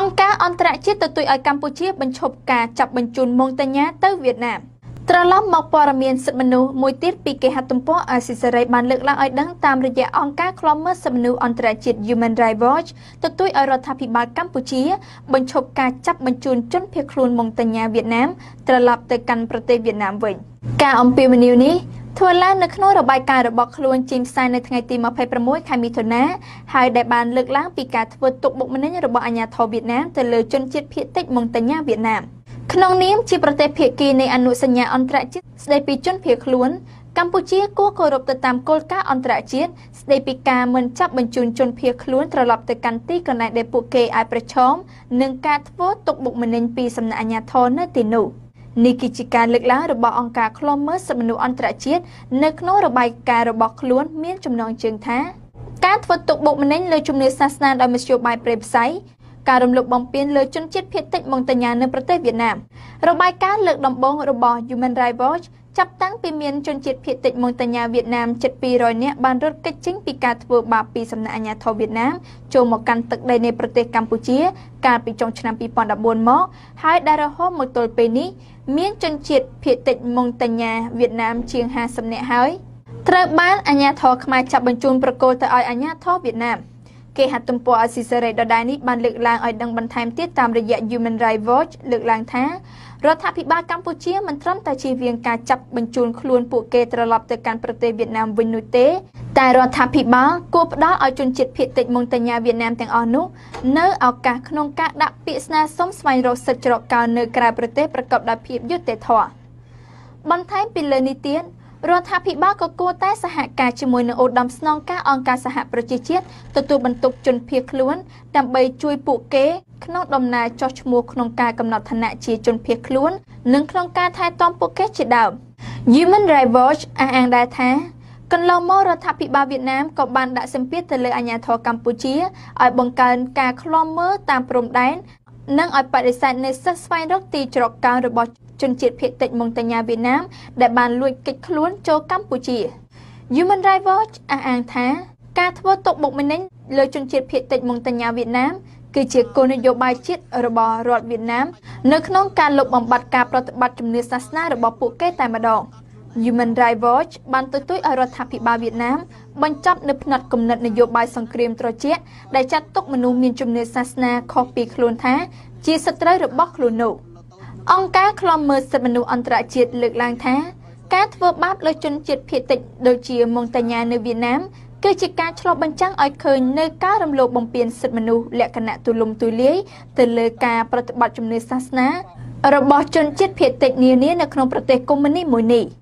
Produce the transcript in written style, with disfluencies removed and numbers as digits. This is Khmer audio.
អង្គការអន្តរជាតិទទូចឲ្យកម្ពុជាបញ្ឈប់ការចាប់បញ្ជូនម៉ុងតាញ៉ាទៅវៀតណាមត្រឡប់មកព័ត៌មានសិទ្ធិមនុស្សមួយទៀតពីគេហទំព័រអាស៊ីសេរីបានលើកឡើងឲ្យដឹងតាមរយៈអង្គការឃ្លាំមើលសិទ្ធិមនុស្សអន្តរជាតិ Human Rights Watch ទទូចឲ្យរដ្ឋាភិបាលកម្ពុជាបញ្ឈប់ការចាប់បញ្ជូនជនភៀសខ្លួនម៉ុងតាញ៉ាវៀតណាមត្រឡប់ទៅកាន់ប្រទេសវៀតណាមវិញការអំពាវនាវនេះធ្វើឡើងនៅក្នុងរបាយការណ៍របស់ខ្លួនចេញផ្សាយនៅថ្ងៃទី26ខែមិថុនាហើយដែលបានលើកឡើងពីការធ្វើទុកបុកម្នេញរបស់អាជ្ញាធរវៀតណាមទៅលើជនជាតិភាគតិចម៉ុងតាញ៉ាវៀតណាមក្នុងនាមជាប្រទេសភាគីនៃអនុសញ្ញាអន្តរជាតិស្តីពីជនភៀសខ្លួនកម្ពុជាគួរគោរពទៅតាមគោលការណ៍អន្តរជាតិស្តីពីការមិនចាប់បញ្ជូនជនភៀសខ្លួនត្រឡប់ទៅកាន់ទីកន្លែងដែលពួកគេអាចប្រឈមនឹងការធ្វើទុកបុកម្នេញពីសំណាក់អាជ្ញាធរនៅទីនោះនេះគឺជាការលើកឡើងរបស់អង្គការឃ្លាំមើលសិទ្ធិមនុស្សអន្តរជាតិនៅក្នុងរបាយការណ៍របស់ខ្លួនមានចំណងជើងថាការធ្វើទុកបុកម្នេញលើជំនឿសាសនាដោយមធ្យោបាយព្រៃផ្សៃការរំលោភបំពានលើជនជាតិភាគតិចម៉ុងតាញ៉ានៅប្រទេសវៀតណាមរបាយការណ៍លើកដំបូងរបស់ Human Rights Watch ចាប់តាំងពីមានជនជាតិភាគតិចម៉ុងតាញ៉ាវៀតណាមជិត200នាក់បានរត់គេចចេញពីការធ្វើបាបពីសំណាក់អាជ្ញាធរវៀតណាមចូលមកកាន់ទឹកដីនៃប្រទេសកម្ពុជាកាលពីចុងឆ្នាំ2014មកហើយដែលរហូតមកទល់ពេលនេះមានជនជាតិភាគតិចម៉ុងតាញ៉ាវៀតណាមជាង50នាក់ហើយត្រូវបានអាជ្ញាធរខ្មែរចាប់បញ្ជូនប្រគល់ទៅឲ្យអាជ្ញាធរវៀតណាមគេហទំព័រអាស៊ីសេរីដដែលនេះបានលើកឡើងឲ្យដឹងបន្ថែមទៀតតាមរយៈ Human Rights Watch លើកឡើងថារដ្ឋាភិបាលកម្ពុជាមិនត្រឹមតែជៀសវាងការចាប់បញ្ជូនខ្លួនពួកគេត្រឡប់ទៅកាន់ប្រទេសវៀតណាមវិញនោះទេតែរដ្ឋាភិបាលគួរផ្ដល់ឲ្យជនជាតិភាគតិចម៉ុងតាញ៉ាវៀតណាមទាំងអស់នោះនៅឱកាសក្នុងការដាក់ពាក្យស្នើសុំស្វែងរកសិទ្ធិច្រកកោននៅក្រៅប្រទេសប្រកបដោយភាពយុត្តិធម៌បន្ថែមពីលើនេះទៀតរដ្ឋាភិបាលក៏គួរតែសហការជាមួយនឹងឧត្តមស្នងការអង្គការសហប្រជាជាតិទទួលបន្ទុកជនភៀសខ្លួនដើម្បីជួយពួកគេក្នុងដំណើរចុះឈ្មោះក្នុងការកំណត់ឋានៈជាជនភៀសខ្លួននិងក្នុងការថែទាំពួកគេជាដើម Human Rights Watch អះអាងដែរថាកន្លងមករដ្ឋាភិបាលវៀតណាមក៏បានដាក់សម្ពាធទៅលើអាជ្ញាធរកម្ពុជាឲ្យបង្កើនការឃ្លាំមើលតាមព្រំដែននិងឲ្យបដិសេធនូវសិទ្ធិស្វែងរកទីច្រកកោនរបស់ជនជាតិភាគតិចម៉ុងតាញ៉ាវៀតណាមដែលបានលួចគេចខ្លួនចូលកម្ពុជា Human Rights Watch អះអាងថាការធ្វើទុកបុកម្នេញលើជនជាតិភាគតិចម៉ុងតាញ៉ាវៀតណាមគឺជាគោលនយោបាយជាតិរបស់រដ្ឋវៀតណាមនៅក្នុងការលុបបំបាត់ការប្រតិបត្តិជំនឿសាសនារបស់ពួកគេតែម្ដង Human Rights Watch បានទទូចឲ្យរដ្ឋាភិបាលវៀតណាមបញ្ចប់នូវផ្នត់គំនិតនយោបាយសង្គ្រាមត្រជាក់ដែលចាត់ទុកមនុស្សមានជំនឿសាសនាខុសពីខ្លួនថាជាសត្រូវរបស់ខ្លួននោះអង្គការឃ្លាំមើលសិទ្ធិមនុស្សអន្តរជាតិលើកឡើងថាការធ្វើបាបលើជនជាតិភាគតិចដូចជាម៉ុងតាញ៉ានៅវៀតណាមគឺជាការឆ្លុះបញ្ចាំងឲ្យឃើញនៅការរំលោភបំពានសិទ្ធិមនុស្សលក្ខណៈទូលំទូលាយទៅលើការប្រតិបត្តិជំនឿសាសនារបស់ជនជាតិភាគតិចនានានៅក្នុងប្រទេសកុម្មុយនីសមួយនេះ